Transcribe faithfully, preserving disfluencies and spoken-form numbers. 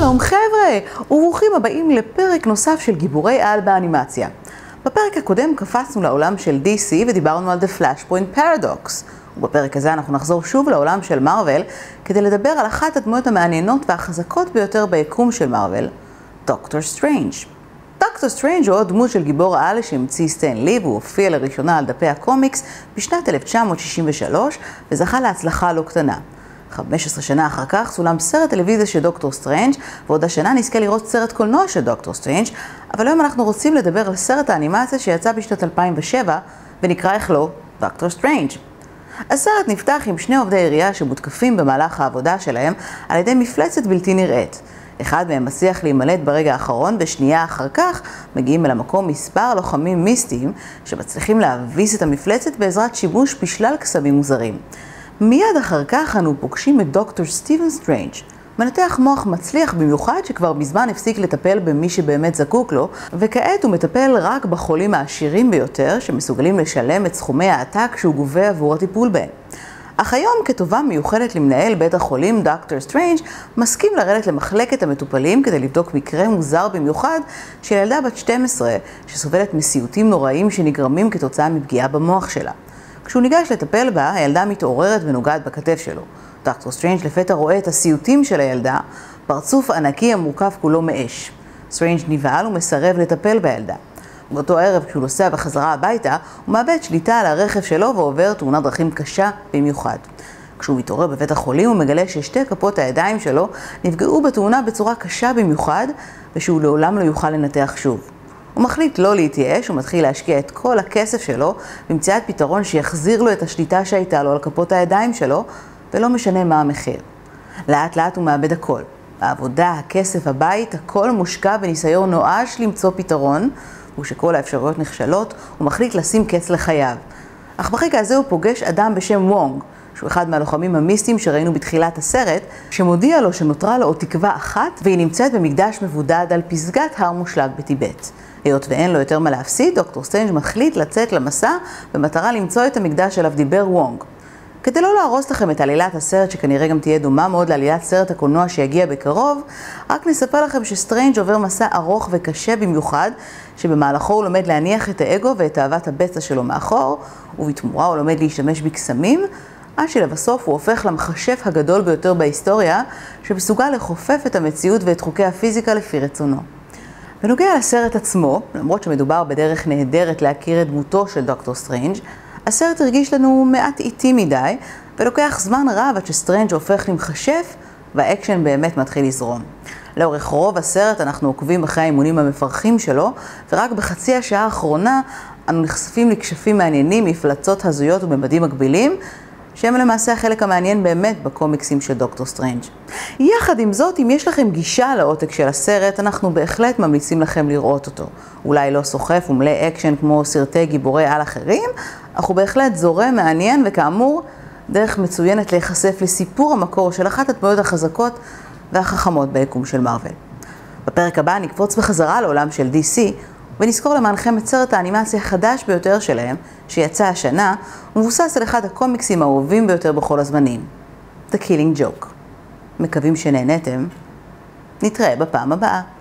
שלום חבר'ה, וברוכים הבאים לפרק נוסף של גיבורי על באנימציה. בפרק הקודם קפצנו לעולם של די סי ודיברנו על The Flashpoint Paradox. ובפרק הזה אנחנו נחזור שוב לעולם של מארוול כדי לדבר על אחת הדמויות המעניינות והחזקות ביותר ביקום של מארוול, דוקטור סטרנג'. דוקטור סטרנג' הוא עוד דמות של גיבור העל שהמציא סטן לי, והוא הופיע לראשונה על דפי הקומיקס בשנת אלף תשע מאות שישים ושלוש וזכה להצלחה לא קטנה. חמש עשרה שנה אחר כך צולם סרט טלוויזיה של דוקטור סטרנג', ועוד השנה נזכה לראות סרט קולנוע של דוקטור סטרנג', אבל היום אנחנו רוצים לדבר על סרט האנימציה שיצא בשנת אלפיים ושבע ונקרא איך לא דוקטור סטרנג'. הסרט נפתח עם שני עובדי עירייה שמותקפים במהלך העבודה שלהם על ידי מפלצת בלתי נראית. אחד מהם מצליח להימלט ברגע האחרון, ושנייה אחר כך מגיעים אל המקום מספר לוחמים מיסטיים שמצליחים להביס את המפלצת בעזרת שימוש בשלל קסמים מוזרים. מיד אחר כך אנו פוגשים את דוקטור סטיבן סטרנג', מנתח מוח מצליח במיוחד שכבר בזמן הפסיק לטפל במי שבאמת זקוק לו, וכעת הוא מטפל רק בחולים העשירים ביותר שמסוגלים לשלם את סכומי העתק שהוא גובה עבור הטיפול בהם. אך היום כטובה מיוחדת למנהל בית החולים, דוקטור סטרנג' מסכים לרדת למחלקת המטופלים כדי לבדוק מקרה מוזר במיוחד של ילדה בת שתים עשרה שסובלת מסיוטים נוראים שנגרמים כתוצאה מפגיעה במוח שלה. כשהוא ניגש לטפל בה, הילדה מתעוררת ונוגעת בכתף שלו. דוקטור סטרנג' לפתע רואה את הסיוטים של הילדה, פרצוף ענקי המורכב כולו מאש. סטרנג' נבהל ומסרב לטפל בילדה. באותו ערב, כשהוא נוסע בחזרה הביתה, הוא מאבד שליטה על הרכב שלו ועובר תאונת דרכים קשה במיוחד. כשהוא מתעורר בבית החולים, הוא מגלה ששתי כפות הידיים שלו נפגעו בתאונה בצורה קשה במיוחד, ושהוא לעולם לא יוכל לנתח שוב. הוא מחליט לא להתייאש, הוא מתחיל להשקיע את כל הכסף שלו במציאת פתרון שיחזיר לו את השליטה שהייתה לו על כפות הידיים שלו, ולא משנה מה המחיר. לאט לאט הוא מאבד הכל. העבודה, הכסף, הבית, הכל מושקע בניסיון נואש למצוא פתרון, ושכל האפשרויות נכשלות, הוא מחליט לשים קץ לחייו. אך ברגע הזה הוא פוגש אדם בשם וונג, שהוא אחד מהלוחמים המיסטיים שראינו בתחילת הסרט, שמודיע לו שנותרה לו עוד תקווה אחת, והיא נמצאת במקדש מבודד על פסגת הר מושלג בטיבט. היות ואין לו יותר מה להפסיד, דוקטור סטרנג' מחליט לצאת למסע במטרה למצוא את המקדש עליו דיבר וונג. כדי לא להרוס לכם את עלילת הסרט, שכנראה גם תהיה דומה מאוד לעלילת סרט הקולנוע שיגיע בקרוב, רק נספר לכם שסטרנג' עובר מסע ארוך וקשה במיוחד, שבמהלכו הוא לומד להניח את האגו ואת אהבת הבצע שלו מאחור, ובתמורה הוא לומד להשתמש בקסמים, עד שלבסוף הוא הופך למכשף הגדול ביותר בהיסטוריה, שמסוגל לחופף את המציאות ואת חוקי הפיזיקה לפי רצונו. בנוגע לסרט עצמו, למרות שמדובר בדרך נהדרת להכיר את דמותו של דוקטור סטרנג', הסרט הרגיש לנו מעט איטי מדי, ולוקח זמן רב עד שסטרנג' הופך למכשף, והאקשן באמת מתחיל לזרום. לאורך רוב הסרט אנחנו עוקבים אחרי האימונים המפרכים שלו, ורק בחצי השעה האחרונה אנו נחשפים לכשפים מעניינים, מפלצות הזויות וממדים מקבילים, שהם למעשה החלק המעניין באמת בקומיקסים של דוקטור סטרנג'. יחד עם זאת, אם יש לכם גישה לעותק של הסרט, אנחנו בהחלט ממליצים לכם לראות אותו. אולי לא סוחף ומלא אקשן כמו סרטי גיבורי על אחרים, אך הוא בהחלט זורם, מעניין, וכאמור, דרך מצוינת להיחשף לסיפור המקור של אחת הדמויות החזקות והחכמות ביקום של מארוול. בפרק הבא נקפוץ בחזרה לעולם של די סי, ונזכור למענכם את סרט האנימציה החדש ביותר שלהם, שיצא השנה, ומבוסס על אחד הקומיקסים האהובים ביותר בכל הזמנים, The Killing Joke. מקווים שנהנתם. נתראה בפעם הבאה.